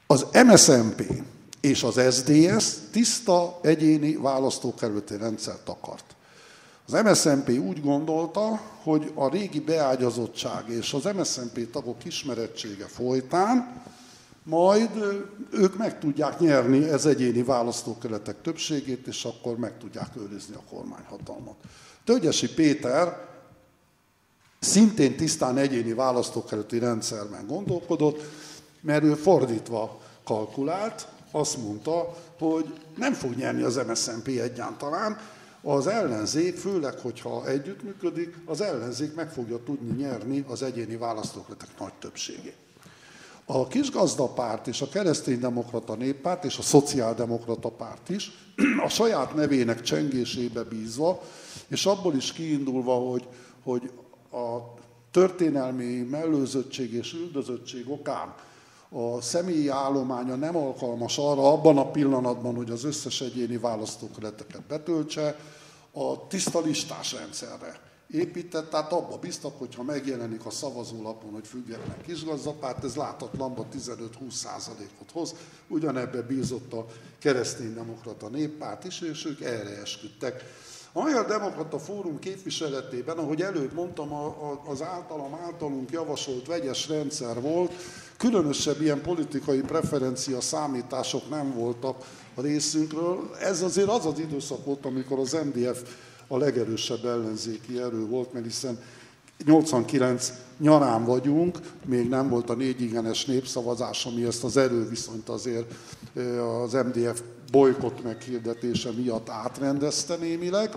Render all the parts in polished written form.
Az MSZNP és az SZDSZ tiszta egyéni választókerületi rendszert akart. Az MSZNP úgy gondolta, hogy a régi beágyazottság és az MSZNP tagok ismerettsége folytán majd ők meg tudják nyerni az egyéni választókerületek többségét, és akkor meg tudják őrizni a kormányhatalmat. Tölgyesi Péter szintén tisztán egyéni választókerületi rendszerben gondolkodott, mert ő fordítva kalkulált, azt mondta, hogy nem fog nyerni az MSZNP egyáltalán, az ellenzék, főleg, hogyha együttműködik, az ellenzék meg fogja tudni nyerni az egyéni választókerületek nagy többségét. A kisgazdapárt és a kereszténydemokrata néppárt és a szociáldemokrata párt is a saját nevének csengésébe bízva, és abból is kiindulva, hogy a történelmi mellőzöttség és üldözöttség okán a személyi állománya nem alkalmas arra abban a pillanatban, hogy az összes egyéni választókerületeket betöltse, a tiszta listás rendszerre épített, tehát abba bíztak, hogyha megjelenik a szavazólapon, hogy független kisgazdapárt, ez láthatlanban 15-20%-ot hoz, ugyanebbe bízott a kereszténydemokrata néppárt is, és ők erre esküdtek. A Magyar Demokrata Fórum képviseletében, ahogy előbb mondtam, az általunk javasolt vegyes rendszer volt, különösebb ilyen politikai preferencia számítások nem voltak a részünkről. Ez azért az az időszak volt, amikor az MDF a legerősebb ellenzéki erő volt, mert hiszen 89 nyarán vagyunk, még nem volt a 4 igenes népszavazás, ami ezt az erőviszonyt azért az MDF bolykott meghirdetése miatt átrendezte némileg.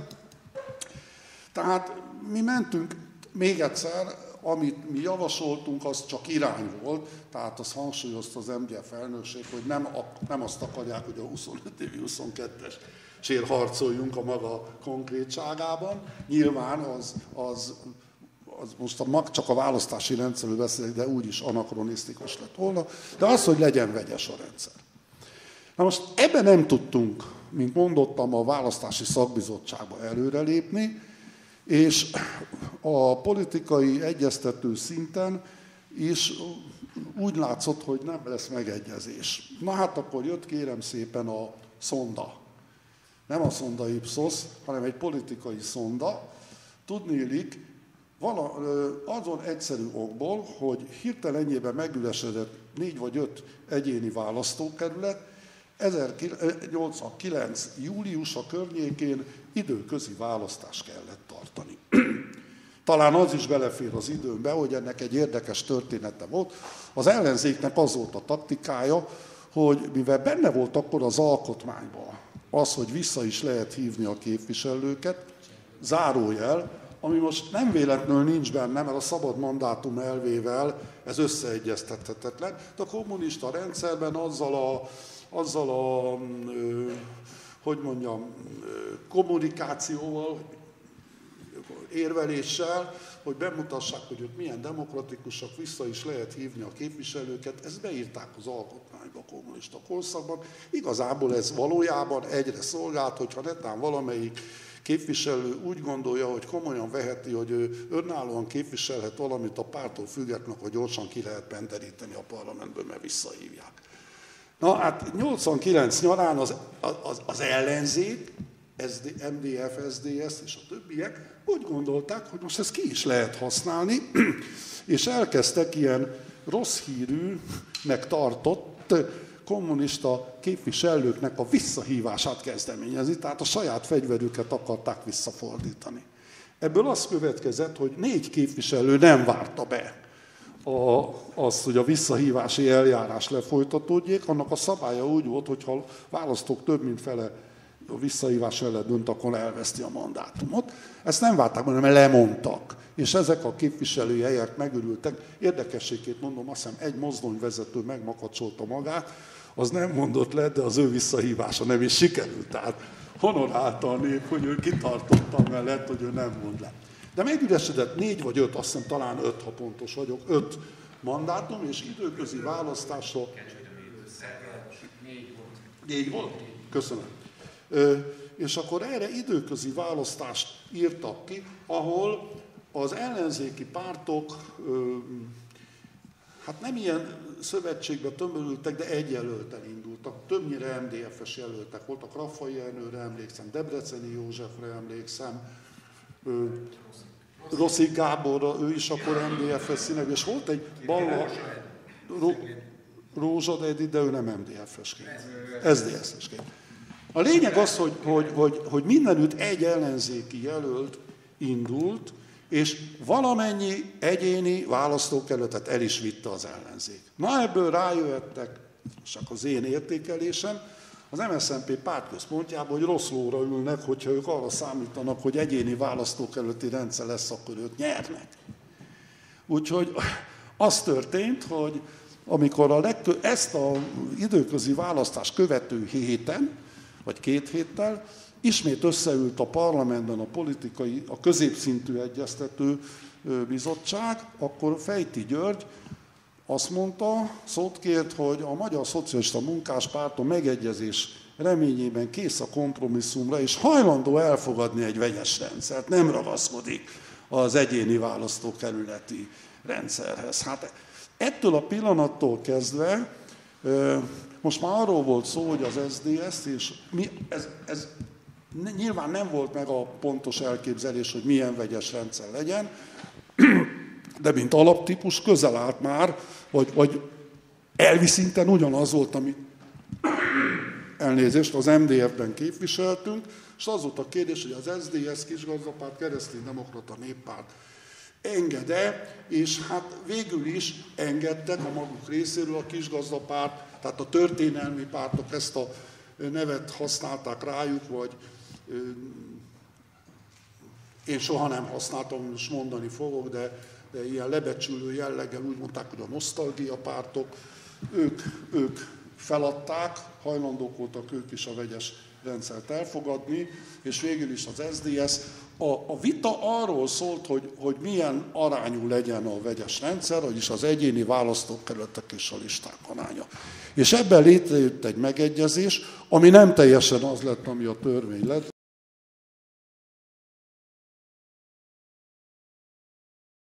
Tehát mi mentünk, még egyszer, amit mi javasoltunk, az csak irány volt, tehát azt hangsúlyozta az MDF elnökség, hogy nem azt akarják, hogy a 25 évi 22-esért harcoljunk a maga konkrétságában. Nyilván az most csak a választási rendszerről beszélek, de úgyis anakronisztikus lett volna, de az, hogy legyen vegyes a rendszer. Na most ebben nem tudtunk, mint mondottam, a választási szakbizottságba előrelépni, és a politikai egyeztető szinten is úgy látszott, hogy nem lesz megegyezés. Na hát akkor jött kérem szépen a szonda. Nem a szonda Ipsos, hanem egy politikai szonda. Tudniillik, azon egyszerű okból, hogy hirtelenjében megülesedett 4 vagy 5 egyéni választókerület, 1989. júliusa környékén időközi választást kellett tartani. Talán az is belefér az időmbe, hogy ennek egy érdekes története volt. Az ellenzéknek az volt a taktikája, hogy mivel benne volt akkor az alkotmányban az, hogy vissza is lehet hívni a képviselőket, zárójel, ami most nem véletlenül nincs benne, mert a szabad mandátum elvével ez összeegyeztethetetlen, de a kommunista rendszerben azzal a hogy mondjam, kommunikációval, érveléssel, hogy bemutassák, hogy ők milyen demokratikusak, vissza is lehet hívni a képviselőket, ezt beírták az alkotmányba a kommunista korszakban. Igazából ez valójában egyre szolgált, hogyha netán valamelyik képviselő úgy gondolja, hogy komolyan veheti, hogy ő önállóan képviselhet valamit a pártól függetlenül, hogy gyorsan ki lehet penderíteni a parlamentből, mert visszahívják. Na hát 89 nyarán az ellenzék, MDF, SZDSZ és a többiek úgy gondolták, hogy most ezt ki is lehet használni, és elkezdtek ilyen rossz hírűnek tartott kommunista képviselőknek a visszahívását kezdeményezni, tehát a saját fegyverüket akarták visszafordítani. Ebből az következett, hogy 4 képviselő nem várta be az, hogy a visszahívási eljárás lefolytatódjék, annak a szabálya úgy volt, hogy ha választók több mint fele a visszahívás ellen dönt, akkor elveszti a mandátumot. Ezt nem várták, hanem lemondtak. És ezek a képviselői helyek megörültek. Érdekességét mondom, azt hiszem egy mozdonyvezető megmakacsolta magát, az nem mondott le, de az ő visszahívása nem is sikerült. Tehát honorálta a nép, hogy ő kitartotta mellett, hogy ő nem mond le. De megüresedett 4 vagy 5, azt hiszem talán 5, ha pontos vagyok, 5 mandátum, és időközi választásra... 4 volt? Köszönöm. És akkor erre időközi választást írtak ki, ahol az ellenzéki pártok hát nem ilyen szövetségbe tömörültek, de egy jelöltel indultak. Többnyire MDF-es jelöltek voltak. Raffai Ernőre emlékszem, Debreceni Józsefre emlékszem, Rossi Gáborra, ő is akkor MDF-es színek, és volt egy Balla Rózsad Edi, de ő nem MDF-esként, SZDSZ-esként. A lényeg az, hogy mindenütt egy ellenzéki jelölt indult, és valamennyi egyéni választókerületet el is vitte az ellenzék. Na ebből rájöhettek, csak az én értékelésem, az MSZNP pártközpontjában, hogy rossz lóra ülnek, hogyha ők arra számítanak, hogy egyéni választókerületi rendszer lesz, akkor ők nyernek. Úgyhogy az történt, hogy amikor ezt az időközi választást követő héten, vagy 2 héttel, ismét összeült a parlamentben a középszintű egyeztető bizottság, akkor Fejti György azt mondta, szót kért, hogy a Magyar Szocialista Munkáspárton megegyezés reményében kész a kompromisszumra, és hajlandó elfogadni egy vegyes rendszert, nem ragaszkodik az egyéni választókerületi rendszerhez. Hát ettől a pillanattól kezdve, most már arról volt szó, hogy az SZDSZ, és ez nyilván nem volt meg a pontos elképzelés, hogy milyen vegyes rendszer legyen, de mint alaptípus közel állt már, vagy elvi szinten ugyanaz volt, amit elnézést az MDF-ben képviseltünk, és az volt a kérdés, hogy az SZDSZ, Kisgazdapárt, Kereszténydemokrata Néppárt enged-e, és hát végül is engedtek a maguk részéről a Kisgazdapárt, tehát a történelmi pártok ezt a nevet használták rájuk, vagy én soha nem használtam, most mondani fogok, de ilyen lebecsülő jelleggel úgy mondták, hogy a nosztalgia pártok, ők feladták, hajlandók voltak ők is a vegyes rendszert elfogadni, és végül is az SZDSZ. A vita arról szólt, hogy milyen arányú legyen a vegyes rendszer, vagyis az egyéni választókerületek és a listák aránya. És ebben létrejött egy megegyezés, ami nem teljesen az lett, ami a törvény lett,